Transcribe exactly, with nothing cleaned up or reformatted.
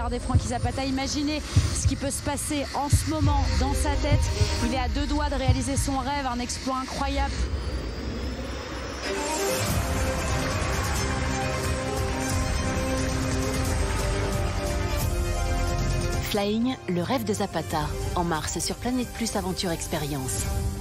regardez Frankie Zapata, imaginez ce qui peut se passer en ce moment dans sa tête. Il est à deux doigts de réaliser son rêve, un exploit incroyable. Flying, le rêve de Zapata, en mars sur Planète Plus Aventure Expérience.